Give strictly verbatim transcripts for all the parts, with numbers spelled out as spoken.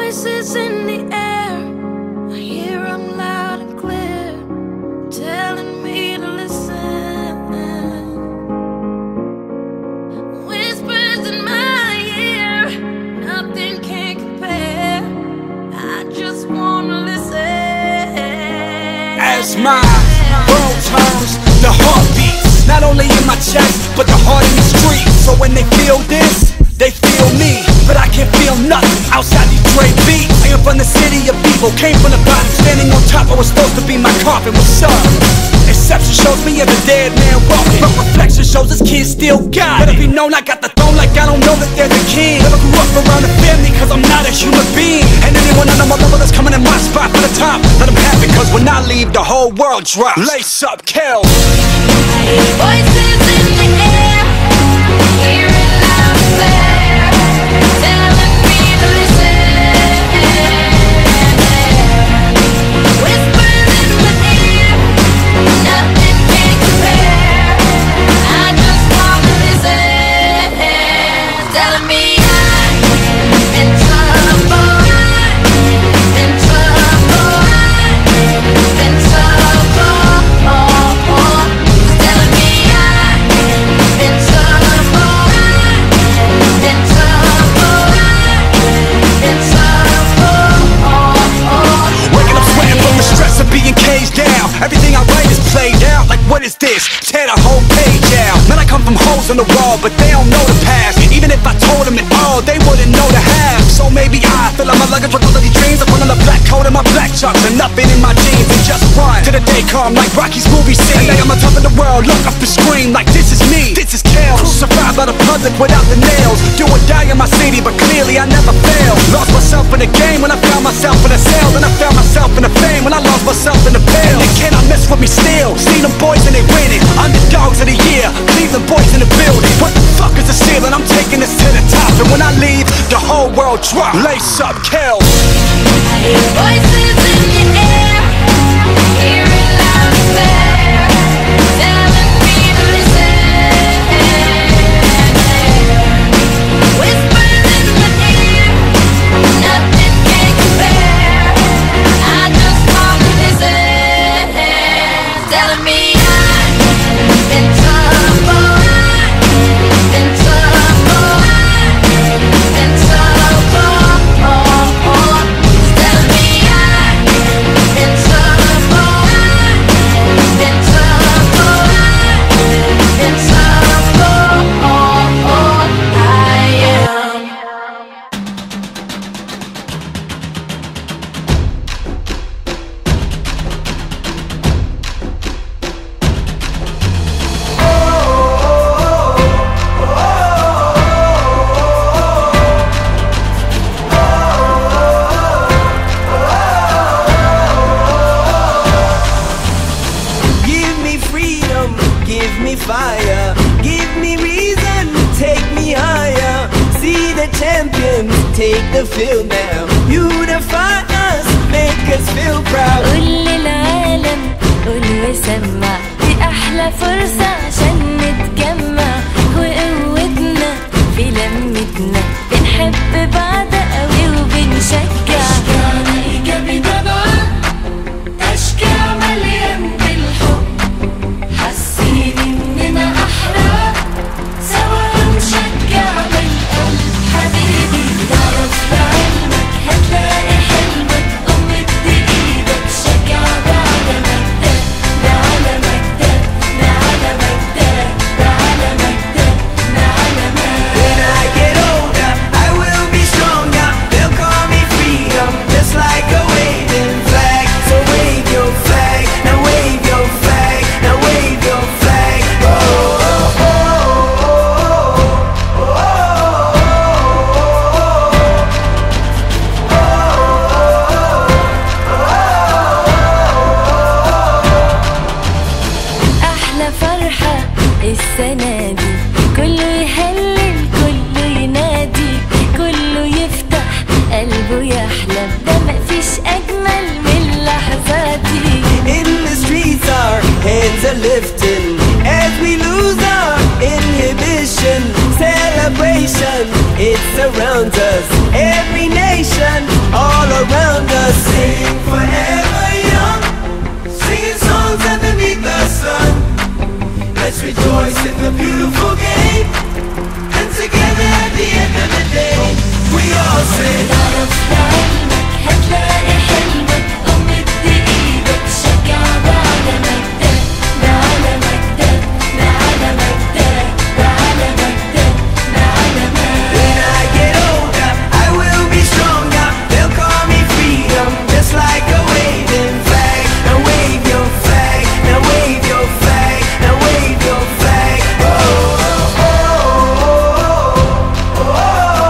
voices in the air, I hear them loud and clear, telling me to listen. Whispers in my ear, nothing can compare. I just wanna listen. As my world turns, the heart beats, not only in my chest, but the heart in the street. So when they feel this, they feel me, but I can't feel nothing outside these Dre beats. I am from the city of evil, came from the bottom, standing on top. I was supposed to be my coffin. What's up? Exception shows me as a dead man walking, but reflection shows this kid still got it. Let it be known I got the throne like I don't know that they're the king. Never grew up around a family cause I'm not a human being. And anyone on my level that's coming in my spot for the top, let them have it cause when I leave the whole world drops. Lace up, kill. Voices in the air, hear it loud and clear, telling me to listen. Whispers in my ear, nothing can compare. I just wanna listen, telling me I'm in trouble, in trouble, in trouble. Telling me I'm in trouble, in trouble, in trouble. Waking up sweating from the stress of being caged down. Everything I write is played out. Like what is this? Tear the whole page out. Man, I come from holes in the wall, but they don't know the past. Even if I told them it all, they wouldn't know the half. So maybe I fill up my luggage with all of these dreams. I put on a black coat and my black chucks and nothing in my jeans and just run to the day come like Rocky's movie scene. And I'm on top of the world, look up and scream like this is me, this is Kale. Crucified by the public without the nails. Do or die in my city, but clearly I never fail. Lost myself in the game when I found myself in a cell. Then I found myself in the fame when I lost myself in the pale. And they cannot mess with me still. See them boys and they winning. Underdogs of the year, Cleveland boys in the building. What the fuck is the ceiling? I'm taking this to the top. And when I leave, the whole world drop. Lace up, kill. Voices in the air, hear it loud and clear, telling me to listen. Whispers in my ear, nothing can compare. I just wanna listen, telling me I'm in trouble, in trouble, in trouble. Telling me I'm in trouble, in trouble, in trouble. I am. Give me freedom, give me fire, give me reason, take me higher. See the champions take the field now. Unify us, make us feel proud. قول للعالم قول وسمع، دي أحلى فرصة عشان نتجمع، وقوتنا في لمتنا، بنحب بعض قوي وبنشجع. أشجعنا إيجابي طبعا، أشجع مليان بالحب، حاسين إننا أحرار، سوا هنشجع بالقلب. حبيبي تعرف بعلمك هتلاقي حلمك، قوم ادي إيدك شجع بعد مجدك، ده على مجدك، ده على مجدك، ده على مجدك، ده على مجدك. When I get older, us, every nation all around us. Sing forever young, singing songs underneath the sun. Let's rejoice in the beautiful game, and together at the end of the day we all say هتلاقي حلمك ومد ايدك شجع بعلمك ده بعلمك ده بعلمك ده بعلمك ده بعلمك. when I get older I will be stronger. They'll call me freedom, just like a waving flag. Now wave your flag, now wave your flag, now wave your flag. Oh, oh, oh, oh, oh,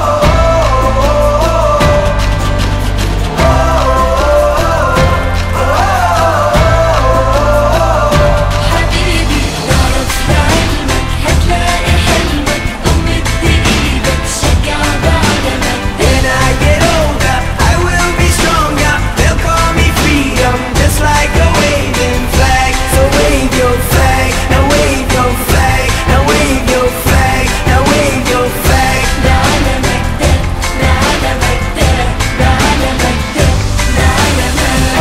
حبيبي تعرف لعلمك هتلاقي حلمك ومد ايدك شجع بعلمك ده. when I get older I will be stronger. They'll call me freedom, just like a waving flag. So wave your flag, now wave your flag, now wave your flag, now wave your flag. بعلمك ده بعلمك ده بعلمك ده بعلمك.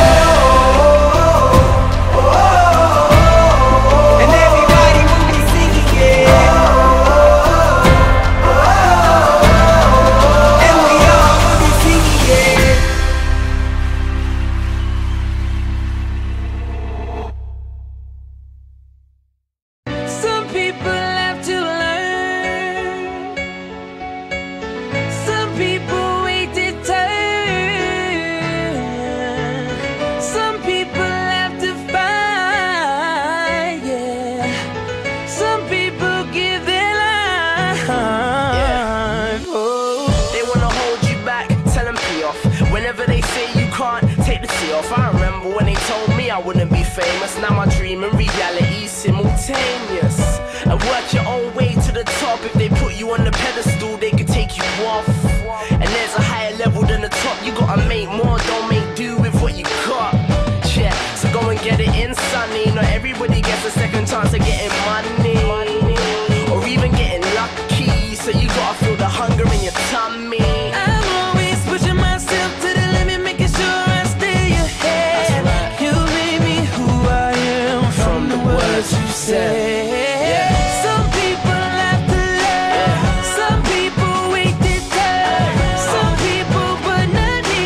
And everybody will be singing it. And we all will be singing it. Some people have to learn. Some people wait their turn. Some people have to fight, yeah. Some people give their life. Oh. They wanna hold you back, tell them pee off. Whenever they say you can't, take the tea off. I remember when they told me I wouldn't be famous. Now my dream and reality simultaneous. And work your own way to the top. If they put you on the pedestal, they could take you off. And there's a higher level than the top. You gotta make more, don't make do with what you got. Yeah, so go and get it in, sonny. Not everybody gets a second chance of getting money, or even getting lucky. So you gotta feel the hunger in your tummy. I'm always pushing myself to the limit, making sure I stay ahead. You made me who I am from the words you said. Some people have to learn. Some people wait their turn. Some people but not me.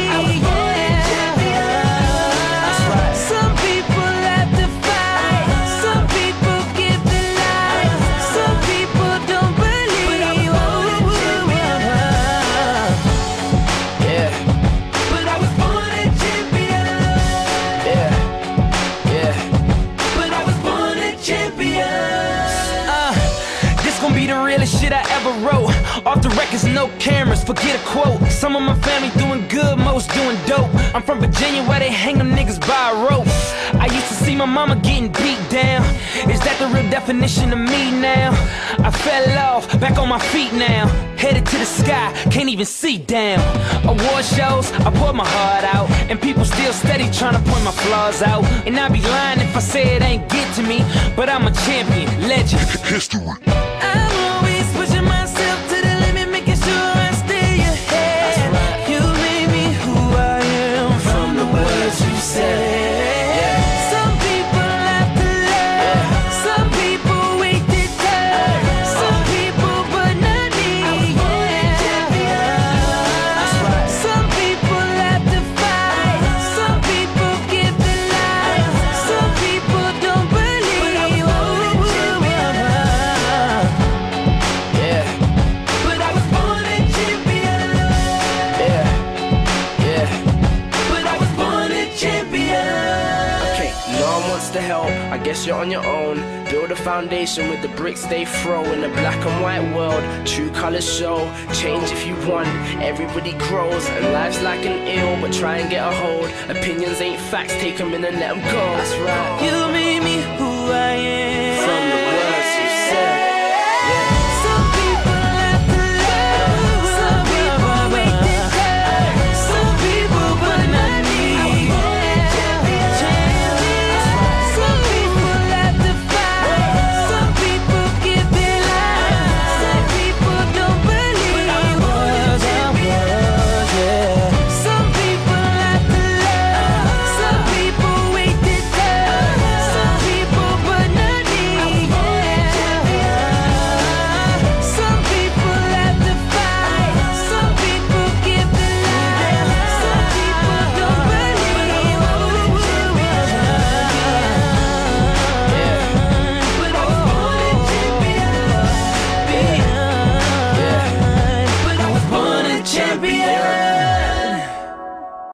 Some people have to fight. Some people give their life. Some people don't believe. Yeah, But I was born a champion. yeah, yeah. But I was born a champion. Uh, this gon' be the realest shit I ever wrote. Off the records, no cameras, forget a quote. Some of my family doing good, most doing dope. I'm from Virginia where they hang them niggas by a rope. I used to see my mama getting beat down. Is that the real definition of me now? I fell off, back on my feet now. Headed to the sky, can't even see down. Award shows, I pour my heart out. And people still steady trying to point my flaws out. And I'd be lying if I say it ain't get to me. But I'm a champion, legend. I'm always pushing myself to the limit, making sure I stay ahead. You made me who I am from the words you said. Some people have to learn. Some people wait their turn. Some people but not me. Some people have to fight. Some people give their life. Some people don't believe. Yeah, But I was born a champion. yeah, yeah. But I was born a champion. Okay, no one wants to help, I guess you're on your own. Build a foundation with the bricks they throw. In a black and white world, true colors show. Change if you want, everybody grows. And life's like an ill, but try and get a hold. Opinions ain't facts, take them in and let them go. That's right. You made me who I am. From